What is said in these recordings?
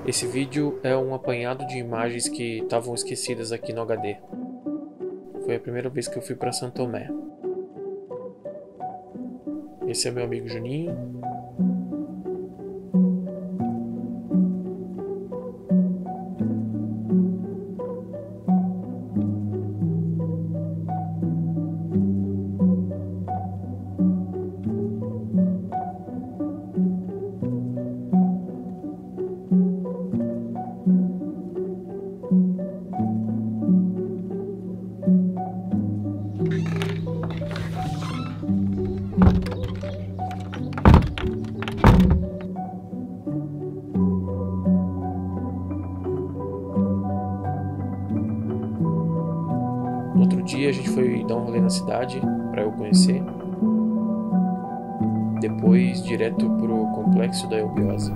Esse vídeo é um apanhado de imagens que estavam esquecidas aqui no HD. Foi a primeira vez que eu fui para São Tomé. Esse é meu amigo Juninho. No outro dia a gente foi dar um rolê na cidade para eu conhecer. Depois direto pro complexo da Eubiosa.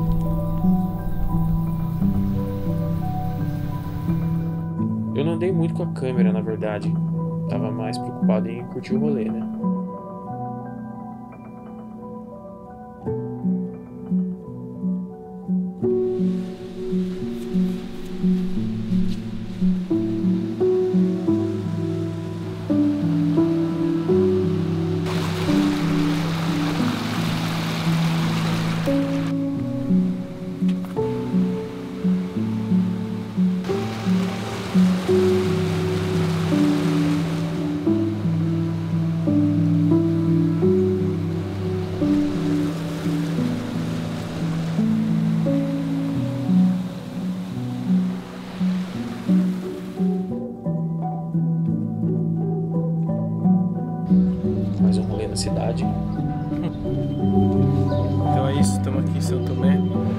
Eu não andei muito com a câmera, na verdade. Tava mais preocupado em curtir o rolê, né? Mais um rolê na cidade. Então é isso, estamos aqui em São Tomé.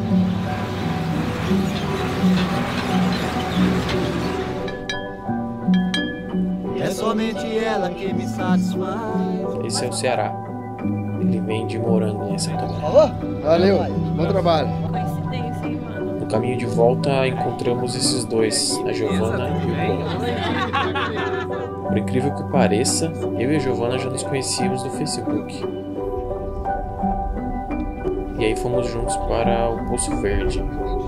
É somente ela que me satisfaz. Esse é o Ceará. Ele vende morango lá em São Tomé. Valeu, bom trabalho. Coincidência, hein, mano? No caminho de volta encontramos esses dois, a Giovana e o Bruno. Por incrível que pareça, eu e a Giovana já nos conhecíamos no Facebook. E aí fomos juntos para o Poço Verde.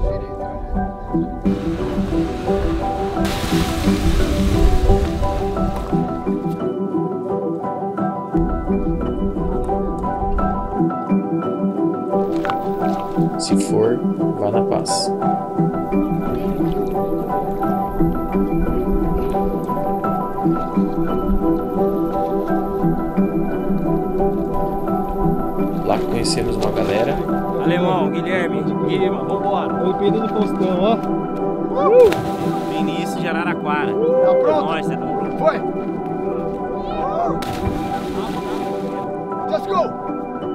Se for, vá na paz. Lá conhecemos uma galera. Alemão, Guilherme, Guilherme, vambora. Oi, Pedro do Faustão, ó. Vinícius de Araraquara. Tá pronto? Nós, tá tudo. Foi! Let's go!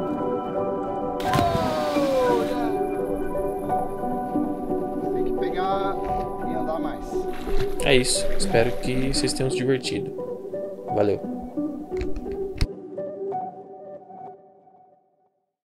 Tem que pegar e andar mais. É isso. Espero que vocês tenham se divertido. Valeu.